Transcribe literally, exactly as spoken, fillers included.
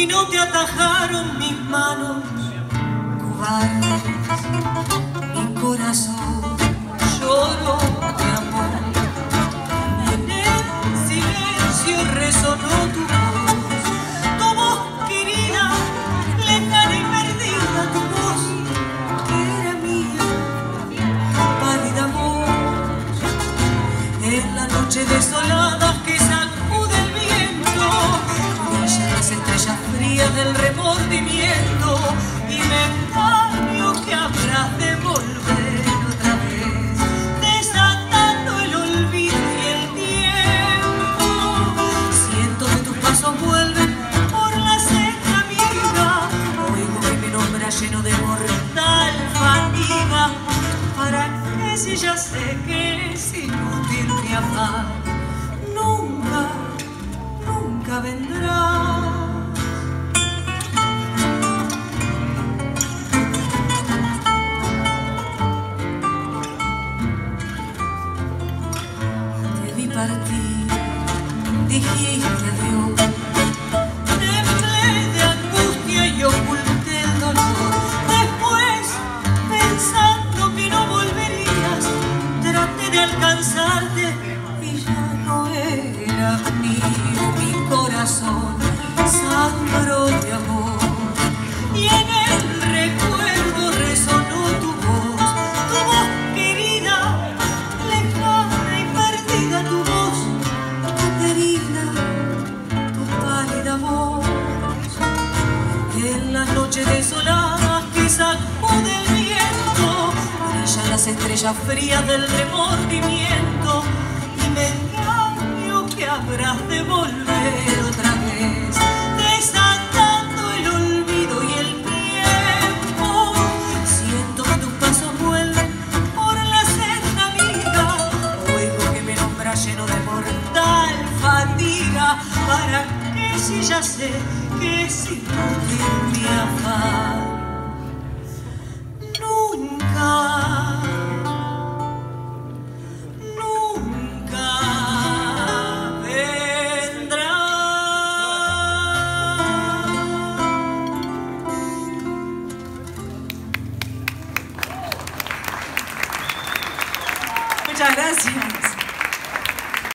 y no te atajaron mis manos cobardes. Mi corazón lloró de amor y en el silencio resonó tu voz, tu voz querida, lejana y perdida, tu voz que era mía, pálida voz. En la noche desolada que sacude el viento, brillan las estrellas frías del remordimiento y me engaño que habrás de volver otra vez, desatando el olvido y el tiempo. Siento que tus pasos vuelven por la senda amiga, oigo que me nombra lleno de mortal fatiga. ¿Para qué si ya sé que es inútil mi afán? Nunca, nunca vendrá. Te vi partir, dijiste adiós, temblé de angustia y oculté el dolor. Después, pensando que no volverías, traté de alcanzarte y ya no era mío. Mi corazón sangró de amor y en el recuerdo resonó tu voz, tu voz querida, lejana y perdida, tu voz, tu querida, tu pálida voz. En las noches desoladas que sacude el viento, brillan las estrellas frías del remordimiento y me engaño que habrás de volver otra vez,